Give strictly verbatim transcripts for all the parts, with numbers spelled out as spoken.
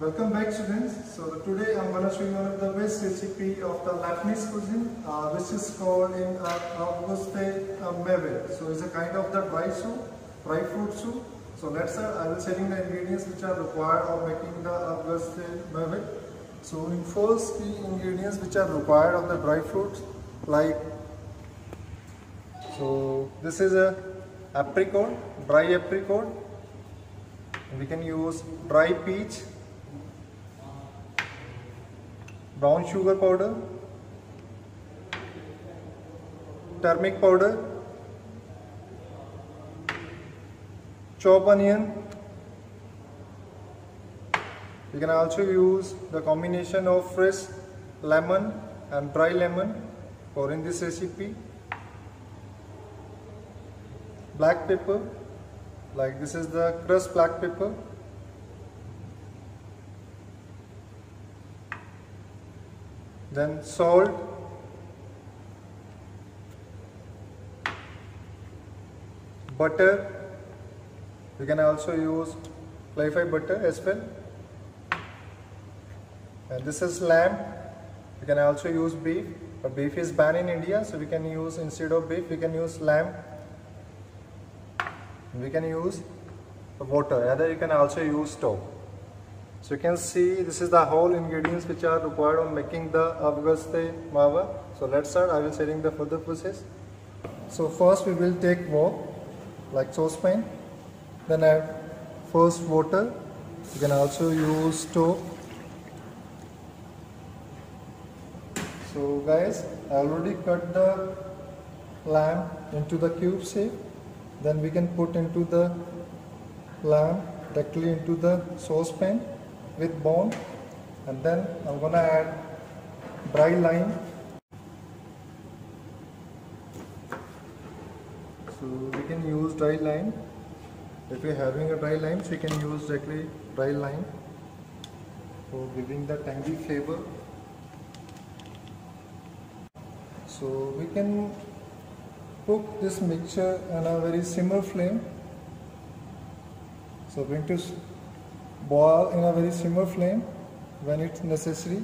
Welcome back, students. So today I'm going to show you one of the best recipe of the Lebanese cuisine, uh, which is called in uh, Auguste uh, Mevet. So it's a kind of the dry soup, dry fruit soup. So let's start. I will setting the ingredients which are required of making the Auguste Mevet. So in first key ingredients which are required of the dry fruits, like so this is a apricot, dry apricot. We can use dry peach, brown sugar powder, turmeric powder, chopped onion. You can also use the combination of fresh lemon and dry lemon for in this recipe. Black pepper, like this is the crushed black pepper. Then salt, butter. You can also use clarified butter as well. And this is lamb. You can also use beef, but beef is banned in India, so we can use, instead of beef, we can use lamb. We can use water, either you can also use stock. So you can see this is the whole ingredients which are required on making the Auguste Mevet. So let's start. I will setting the further process. So first we will take wok, like saucepan, then add first water. You can also use stove. So guys, I already cut the lamb into the cube shape. Then we can put into the lamb directly into the saucepan with bone, and then I'm gonna add dry lime. So we can use dry lime. If you're having a dry lime, so you can use directly dry lime for giving the tangy flavor. So we can cook this mixture on a very simmer flame. So going to boil in a very simmer flame when it's necessary.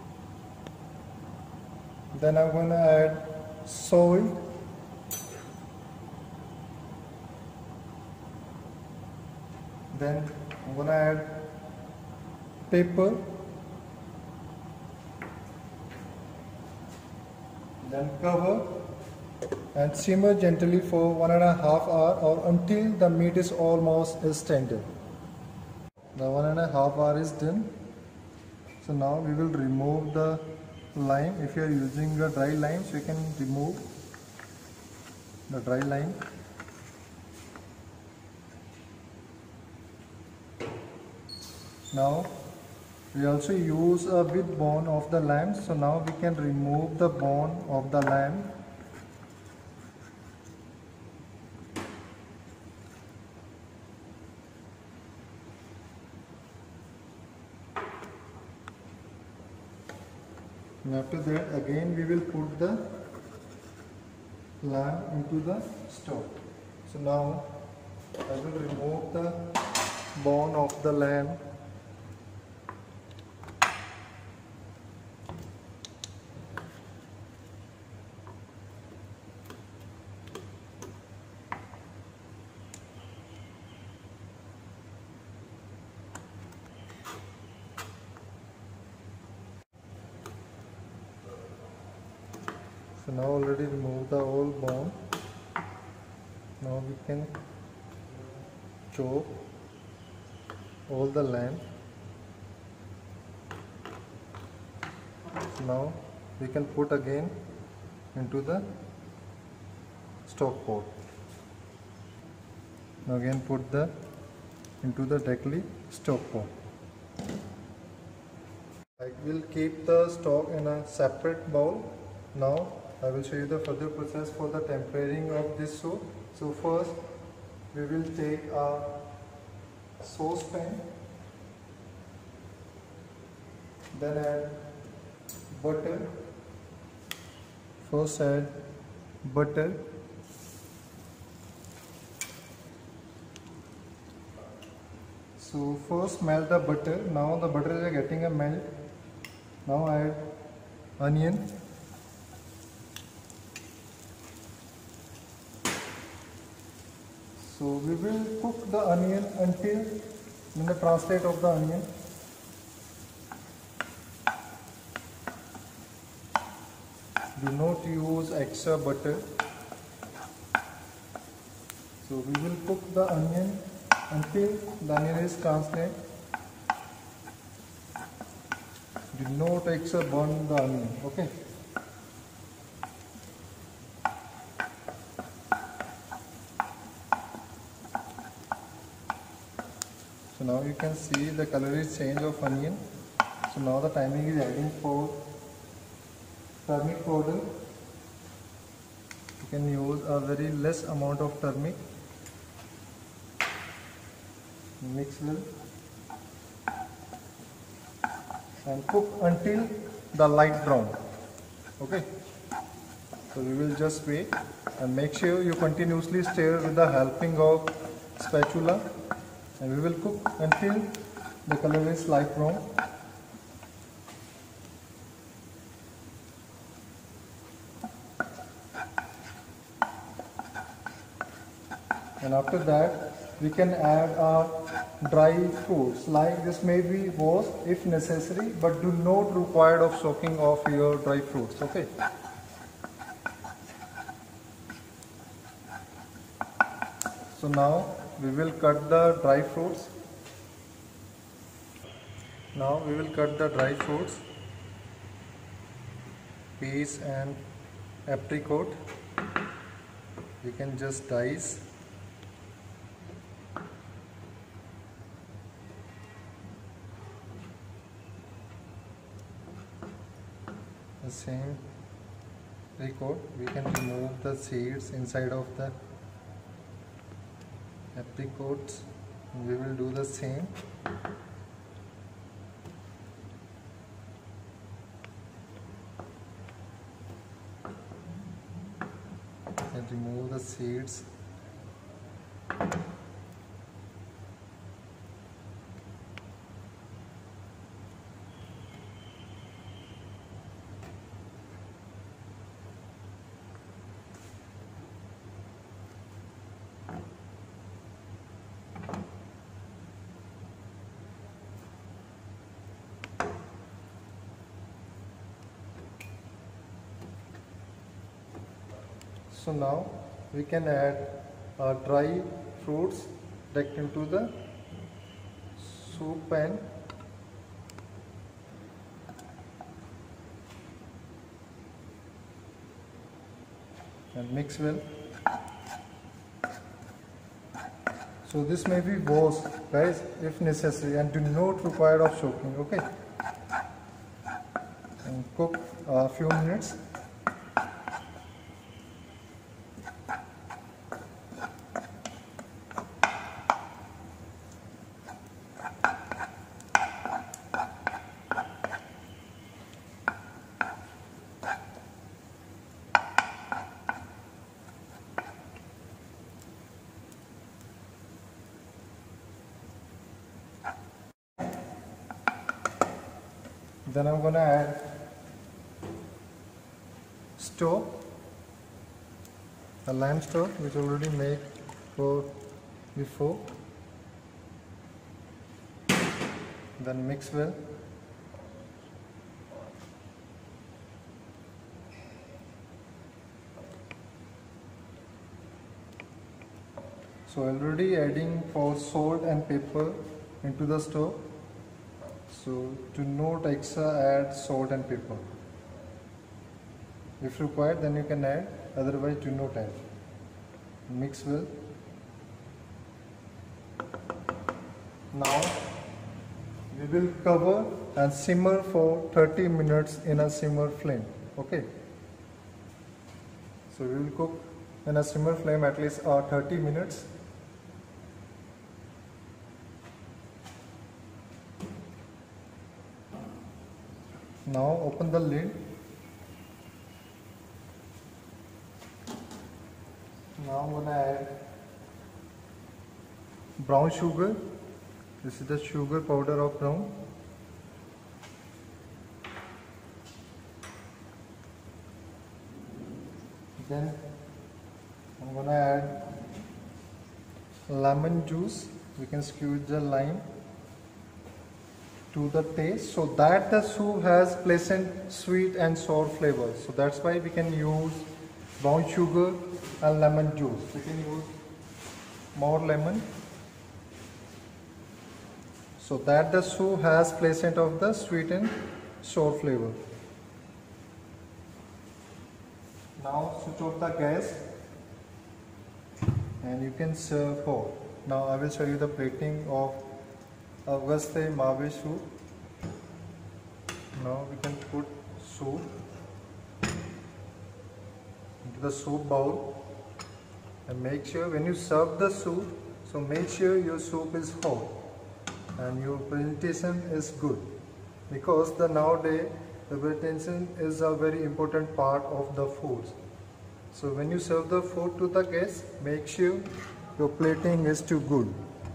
Then I'm going to add salt, then I'm going to add pepper, then cover and simmer gently for one and a half hour or until the meat is almost is tender. The one and a half hour is done. So now we will remove the lime. If you are using a dry lime, so you can remove the dry lime. Now we also use a with bone of the lamb. So now we can remove the bone of the lamb. And after that, again we will put the lamb into the stove. So now I will remove the bone of the lamb. So now already remove the whole bone. Now we can chop all the lamb. So now we can put again into the stock pot. Now again put the into the directly stock pot. I will keep the stock in a separate bowl. Now I will show you the further process for the tempering of this soup. So first we will take a saucepan, then add butter. First add butter, So first melt the butter. Now the butter is getting a melt. Now add onion. So we will cook the onion until in the translate of the onion. Do not use extra butter. So we will cook the onion until the onion is translucent. Do not extra burn the onion. Okay. So now you can see the color is change of onion. So now the timing is adding for turmeric powder. You can use a very less amount of turmeric. Mix well and cook until the light brown. Okay. So we will just wait and make sure you continuously stir with the helping of spatula, and we will cook until the color is light brown. And after that we can add our dry fruits, like this may be washed if necessary, but do not require of soaking of your dry fruits. Okay. So now we will cut the dry fruits. Now we will cut the dry fruits, peas and apricot. You can just dice. The same apricot, we can remove the seeds inside of the apricots. We will do the same. And remove the seeds. So now we can add uh, dry fruits direct into the soup pan. And mix well. So this may be washed, guys, if necessary, and do not require of soaking. Okay. And cook a few minutes. Then I'm gonna add stove, a lamp stove which already made for before. Then mix well. So already adding for salt and pepper into the stove. So do not extra add salt and pepper. If required, then you can add, otherwise do not add. Mix well. Now we will cover and simmer for thirty minutes in a simmer flame. Okay. So we will cook in a simmer flame at least uh, thirty minutes. Now open the lid. Now I'm gonna add brown sugar. This is the sugar powder of brown. Then I'm gonna add lemon juice. We can squeeze the lime to the taste so that the soup has pleasant sweet and sour flavor. So that's why we can use brown sugar and lemon juice. We can use more lemon so that the soup has pleasant of the sweet and sour flavor. Now switch off the gas and you can serve hot. Now I will show you the plating of Auguste Mabe soup. Now we can put soup into the soup bowl and make sure when you serve the soup, so make sure your soup is hot and your presentation is good, because the nowadays the presentation is a very important part of the food. So when you serve the food to the guests, make sure your plating is too good.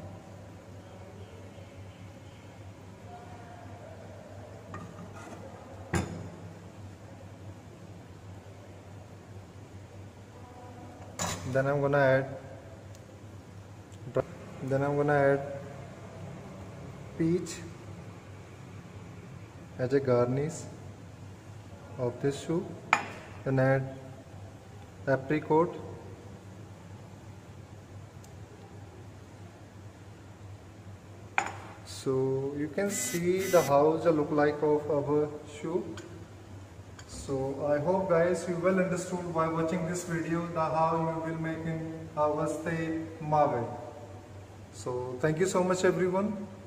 Then I'm gonna add then I'm gonna add peach as a garnish of this soup. Then add apricot, so you can see the house look like of our soup. So I hope guys you well understood by watching this video the how you will make in Auguste Mabe. So thank you so much everyone.